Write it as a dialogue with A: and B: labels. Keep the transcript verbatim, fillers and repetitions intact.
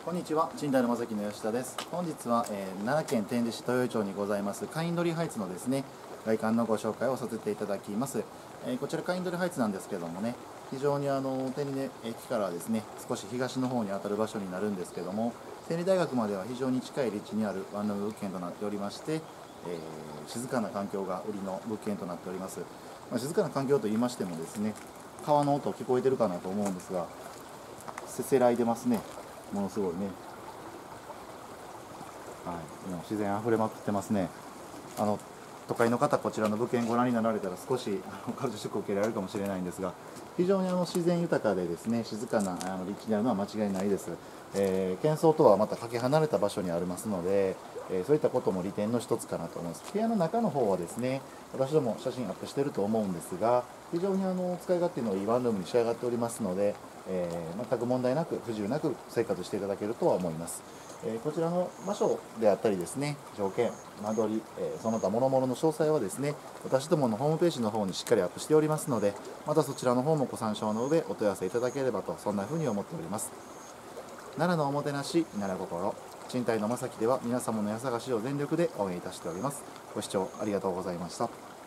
A: こんにちは、賃貸の正木の吉田です。本日は、えー、奈良県天理市豊井町にございますカインドリハイツのですね外観のご紹介をさせていただきます。えー、こちらカインドリハイツなんですけどもね、非常にあの天理駅からですね少し東の方にあたる場所になるんですけども、天理大学までは非常に近い立地にあるワンルーム物件となっておりまして、えー、静かな環境が売りの物件となっております。まあ、静かな環境といいましてもですね、川の音聞こえてるかなと思うんですが、せせらいでますね。ものすごいね、はい、もう自然あふれまくってますね。あの都会の方、こちらの物件ご覧になられたら少しカルチャーショックを受けられるかもしれないんですが、非常にあの自然豊かでですね静かなあの立地にあるのは間違いないです。えー、喧騒とはまたかけ離れた場所にありますので、えー、そういったことも利点の一つかなと思います。部屋の中の方はですね、私ども写真アップしていると思うんですが、非常にあの使い勝手のいいワンルームに仕上がっておりますので、えー、全く問題なく不自由なく生活していただけるとは思います。えー、こちらの場所であったりですね、条件、間取り、えー、その他諸々の詳細はですね、私どものホームページの方にしっかりアップしておりますので、またそちらの方もご参照の上お問い合わせいただければと、そんなふうに思っております。奈良のおもてなし、奈良心、賃貸の正木では皆様の家探しを全力で応援いたしております。ご視聴ありがとうございました。